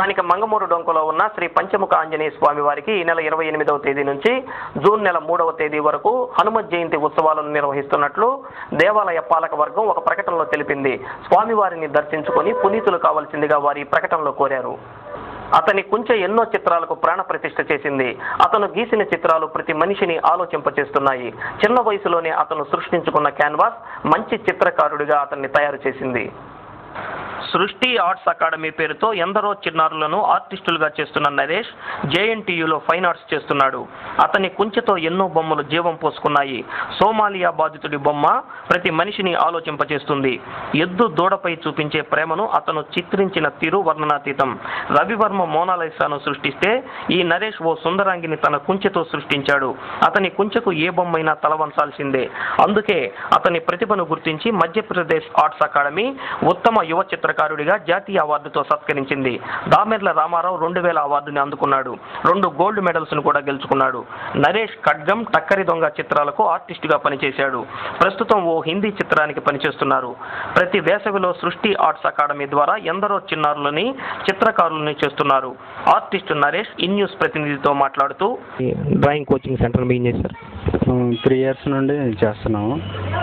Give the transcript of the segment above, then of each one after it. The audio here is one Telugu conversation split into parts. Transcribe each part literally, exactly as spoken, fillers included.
స్థానిక మంగమూరు డొంకలో ఉన్న శ్రీ పంచముఖ ఆంజనేయ స్వామి వారికి ఈ నెల ఇరవై ఎనిమిదవ తేదీ నుంచి జూన్ నెల మూడవ తేదీ వరకు హనుమత్ జయంతి ఉత్సవాలను నిర్వహిస్తున్నట్లు దేవాలయ పాలక వర్గం ఒక ప్రకటనలో తెలిపింది. స్వామివారిని దర్శించుకొని పునీతులు కావాల్సిందిగా వారి ప్రకటనలో కోరారు. అతని కుంచె ఎన్నో చిత్రాలకు ప్రాణ ప్రతిష్ఠ చేసింది. అతను గీసిన చిత్రాలు ప్రతి మనిషిని ఆలోచింపచేస్తున్నాయి. చిన్న వయసులోనే అతను సృష్టించుకున్న క్యాన్వాస్ మంచి చిత్రకారుడిగా అతన్ని తయారు చేసింది. సృష్టి ఆర్ట్స్ అకాడమీ పేరుతో ఎందరో చిన్నారులను ఆర్టిస్టులుగా చేస్తున్న నరేష్ జేఎన్టీయూలో ఫైన్ ఆర్ట్స్ చేస్తున్నాడు. అతని కుంచెతో ఎన్నో బొమ్మలు జీవం పోసుకున్నాయి. సోమాలియా బాధితుడి బొమ్మ ప్రతి మనిషిని ఆలోచింపచేస్తుంది. ఎద్దు దూడపై చూపించే ప్రేమను అతను చిత్రించిన తీరు వర్ణనాతీతం. రవివర్మ మోనాలిసాను సృష్టిస్తే ఈ నరేష్ ఓ సుందరాంగిని తన కుంచెతో సృష్టించాడు. అతని కుంచెకు ఏ బొమ్మైనా తలవంచాల్సిందే. అందుకే అతని ప్రతిభను గుర్తించి మధ్యప్రదేశ్ ఆర్ట్స్ అకాడమీ ఉత్తమ యువ చిత్రకారుడిగా జాతీయ అవార్డుతో సత్కరించింది. దామెర్ల రామారావు రెండు వేల అవార్డుని అందుకున్నాడు. రెండు గోల్డ్ మెడల్స్ ను కూడా గెలుచుకున్నాడు. నరేష్ ఖడ్గం, టక్కరి దొంగ చిత్రాలకు ఆర్టిస్టుగా పనిచేశాడు. ప్రస్తుతం ఓ హిందీ చిత్రానికి పనిచేస్తున్నారు. ప్రతి వేసవిలో సృష్టి ఆర్ట్స్ అకాడమీ ద్వారా ఎందరో చిన్నారులని చిత్రకారులని చేస్తున్నారు. ఆర్టిస్ట్ నరేష్ ఇన్ న్యూస్ ప్రతినిధితో మాట్లాడుతూ డ్రాయింగ్ కోచింగ్ సెంటర్ మెయిన్ చేశారు. త్రీ ఇయర్స్ నుండి చేస్తున్నాము.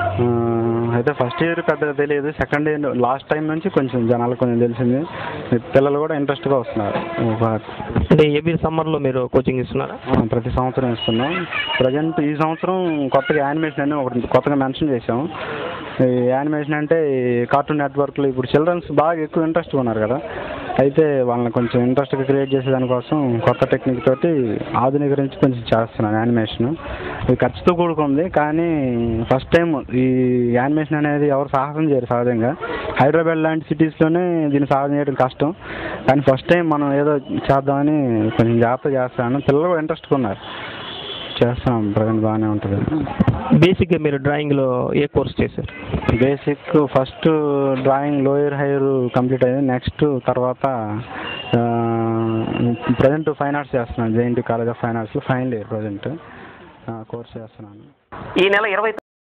అయితే ఫస్ట్ ఇయర్ పెద్దగా తెలియదు. సెకండ్ ఇయర్ లాస్ట్ టైం నుంచి కొంచెం జనాలకు కొంచెం తెలిసింది. పిల్లలు కూడా ఇంట్రెస్ట్గా వస్తున్నారు. అంటే ఎవ్రీ సమ్మర్లో మీరు కోచింగ్ ఇస్తున్నారా? ప్రతి సంవత్సరం ఇస్తున్నాం. ప్రజెంట్ ఈ సంవత్సరం కొత్తగా యానిమేషన్ అని ఒకటి కొత్తగా మెన్షన్ చేసాం. ఈ యానిమేషన్ అంటే కార్టూన్ నెట్వర్క్లు ఇప్పుడు చిల్డ్రన్స్ బాగా ఎక్కువ ఇంట్రెస్ట్గా ఉన్నారు కదా. అయితే వాళ్ళని కొంచెం ఇంట్రెస్ట్గా క్రియేట్ చేసే దానికోసం కొత్త టెక్నిక్ తోటి ఆధునీకరించి కొంచెం చేస్తున్నాను యానిమేషన్. ఇది ఖర్చుతో కూడుకుంది, కానీ ఫస్ట్ టైం ఈ యానిమేషన్ అనేది ఎవరు సాహసం చేయరు సహజంగా. హైదరాబాద్ లాంటి సిటీస్లోనే దీన్ని సాధన చేయడం కష్టం, కానీ ఫస్ట్ టైం మనం ఏదో చేద్దామని కొంచెం జాగ్రత్త చేస్తాను. పిల్లలు కూడా ఇంట్రెస్ట్గా ఉన్నారు. చేస్తున్నాం. ప్రజెంట్ బాగానే ఉంటుంది. బేసిక్గా మీరు డ్రాయింగ్లో ఏ కోర్స్ చేశారు? Basic first drawing lower higher complete అయింది. నెక్స్ట్ తర్వాత ప్రజెంట్ ఫైన్ ఆర్ట్స్ చేస్తున్నాను. జేఎన్టీ కాలేజ్ ఆఫ్ ఫైన్ ఆర్ట్స్లో ఫైనల్ ఇయర్ ప్రజెంట్ కోర్స్ చేస్తున్నాను. ఈ నెల ఇరవై